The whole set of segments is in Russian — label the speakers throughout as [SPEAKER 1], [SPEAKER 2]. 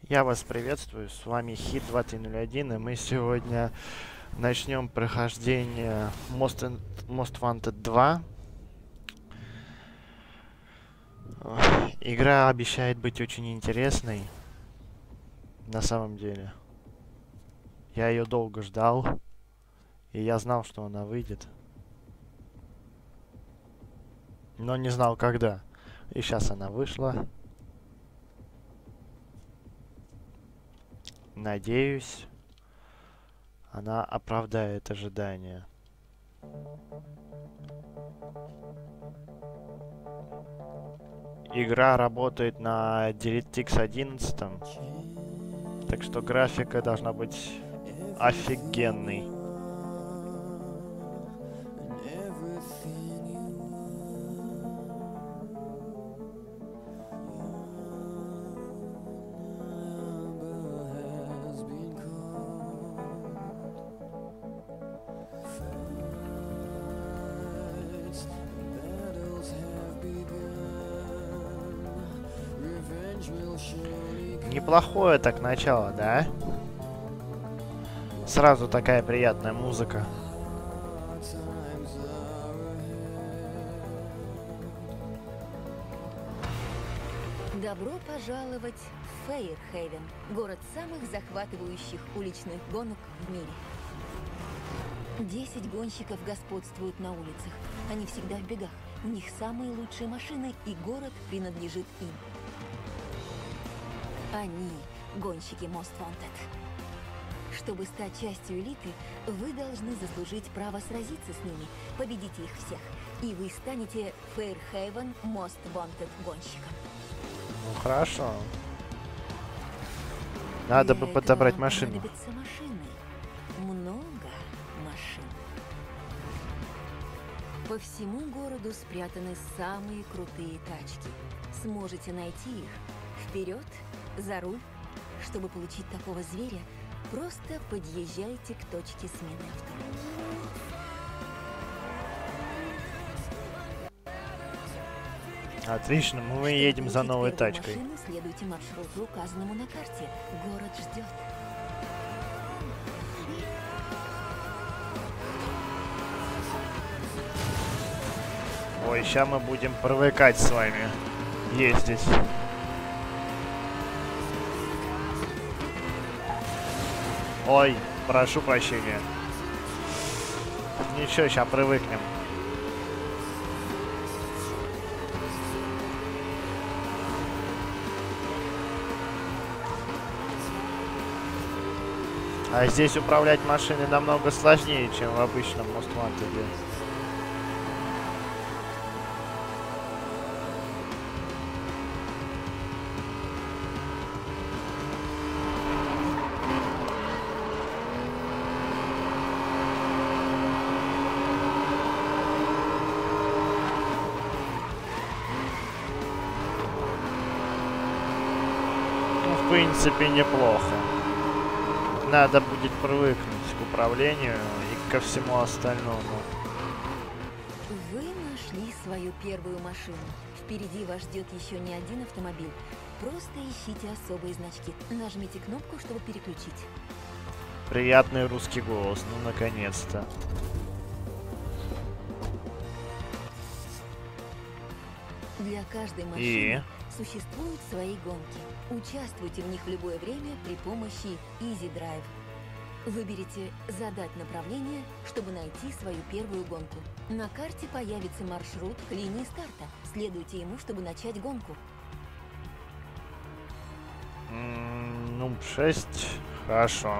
[SPEAKER 1] Я вас приветствую, с вами Хит 2301, и мы сегодня начнем прохождение Most Wanted 2. Игра обещает быть очень интересной, на самом деле. Я ее долго ждал, и я знал, что она выйдет, но не знал когда. И сейчас она вышла. Надеюсь, она оправдает ожидания. Игра работает на DirectX 11, так что графика должна быть офигенной. Неплохое так начало, да? Сразу такая приятная музыка.
[SPEAKER 2] Добро пожаловать в Фейерхейвен, город самых захватывающих уличных гонок в мире. 10 гонщиков господствуют на улицах. Они всегда в бегах. У них самые лучшие машины, и город принадлежит им. Они – гонщики Most Wanted. Чтобы стать частью элиты, вы должны заслужить право сразиться с ними, победите их всех, и вы станете Фейерхейвен Most Wanted гонщиком.
[SPEAKER 1] Ну хорошо. Надо бы подобрать машину.
[SPEAKER 2] Понадобятся машины. Много машин. По всему городу спрятаны самые крутые тачки. Сможете найти их? Вперед, за руль. Чтобы получить такого зверя, просто подъезжайте к точке смены авто.
[SPEAKER 1] Отлично, мы едем за новой тачкой.
[SPEAKER 2] Машину, следуйте маршруту, указанному на карте. Город ждет.
[SPEAKER 1] Ой, сейчас мы будем привыкать с вами ездить. Ой, прошу прощения. Ничего, сейчас привыкнем. А здесь управлять машиной намного сложнее, чем в обычном Most Wanted. В принципе, неплохо. Надо будет привыкнуть к управлению и ко всему остальному.
[SPEAKER 2] Вы нашли свою первую машину. Впереди вас ждет еще не один автомобиль. Просто ищите особые значки. Нажмите кнопку, чтобы переключить.
[SPEAKER 1] Приятный русский голос, ну наконец-то.
[SPEAKER 2] Для каждой машины существуют свои гонки. Участвуйте в них в любое время при помощи Easy Drive. Выберите «Задать направление», чтобы найти свою первую гонку. На карте появится маршрут к линии старта. Следуйте ему, чтобы начать гонку.
[SPEAKER 1] Ну, 6. Хорошо.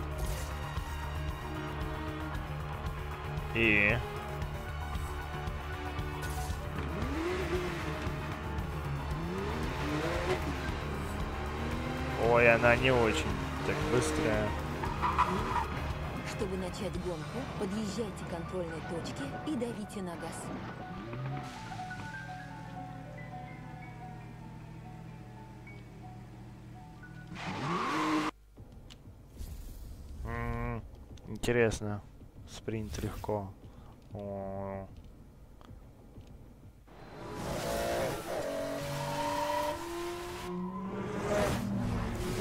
[SPEAKER 1] И... Ой, она не очень так быстрая.
[SPEAKER 2] Чтобы начать гонку, подъезжайте к контрольной точке и давите на газ.
[SPEAKER 1] Интересно. Спринт легко. О.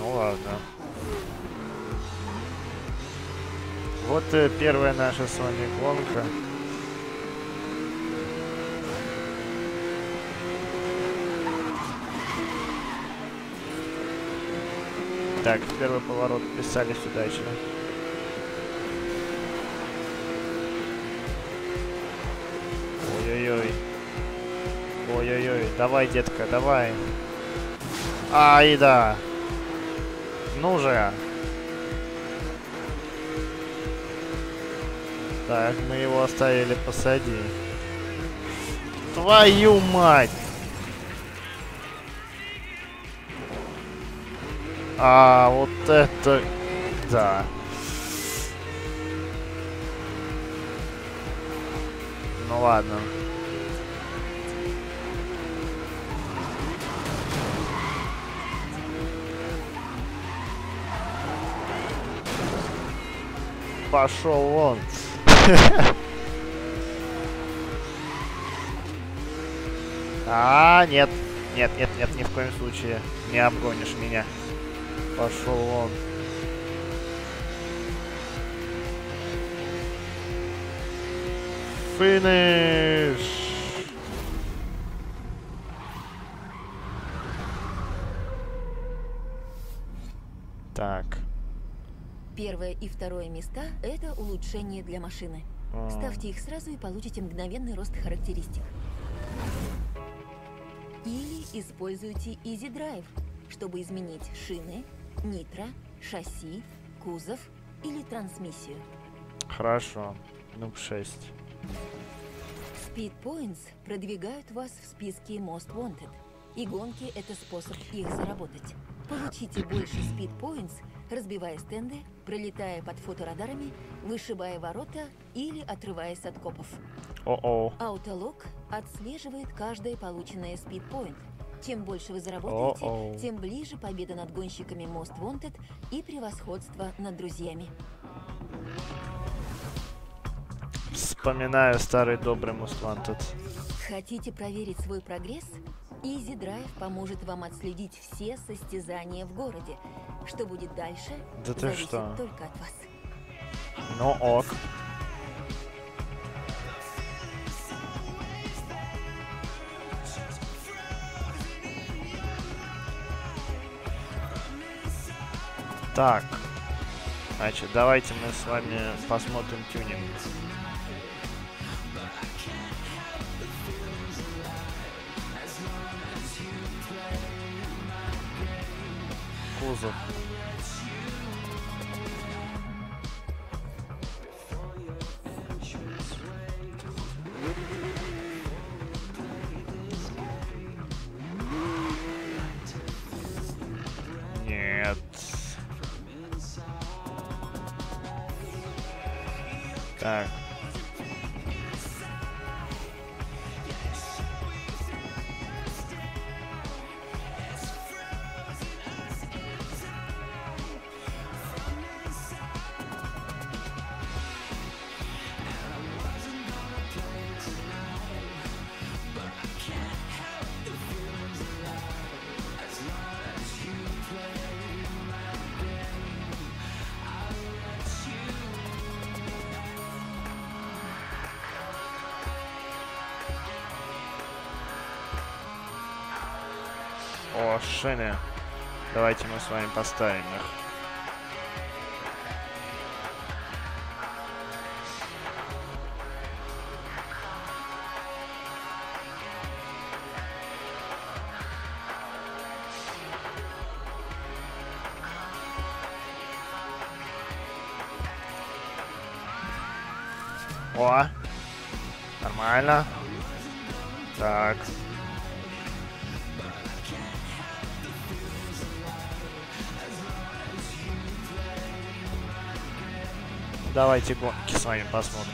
[SPEAKER 1] Ну ладно. Вот первая наша с вами гонка. Так, первый поворот вписались удачно. Ой-ой-ой. Ой-ой-ой. Давай, детка, давай. Ай, да. Ну же. Так, мы его оставили позади. Твою мать! А, вот это... Да. Ну ладно. Пошел вон. А, нет. Нет, нет, нет, ни в коем случае. Не обгонишь меня. Пошел вон. Финиш! Так.
[SPEAKER 2] Первое и второе места – это улучшение для машины. Ставьте их сразу и получите мгновенный рост характеристик. Или используйте Easy Drive, чтобы изменить шины, нитро, шасси, кузов или трансмиссию.
[SPEAKER 1] Хорошо. Ну, 6.
[SPEAKER 2] Speed Points продвигают вас в списке Most Wanted, и гонки – это способ их заработать. Получите больше Speed Points, разбивая стенды, пролетая под фоторадарами, вышибая ворота или отрываясь от копов.
[SPEAKER 1] О-о.
[SPEAKER 2] Autolog отслеживает каждое полученное Speed Point. Чем больше вы заработаете, тем ближе победа над гонщиками Most Wanted и превосходство над друзьями.
[SPEAKER 1] Вспоминаю старый добрый Most Wanted.
[SPEAKER 2] Хотите проверить свой прогресс? Easy Drive поможет вам отследить все состязания в городе. Что будет дальше,
[SPEAKER 1] да ты
[SPEAKER 2] зависит
[SPEAKER 1] что?
[SPEAKER 2] только от вас.
[SPEAKER 1] Ну ок. Так. Значит, давайте мы с вами посмотрим тюнинг. Кузов. Нет. Так. О, шины. Давайте мы с вами поставим их. О, нормально. Так. Давайте гонки с вами посмотрим.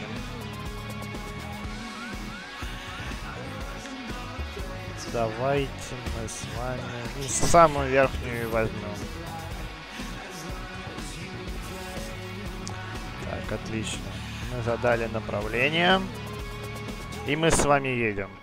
[SPEAKER 1] Давайте мы с вами самую верхнюю возьмем. Так, отлично. Мы задали направление. И мы с вами едем.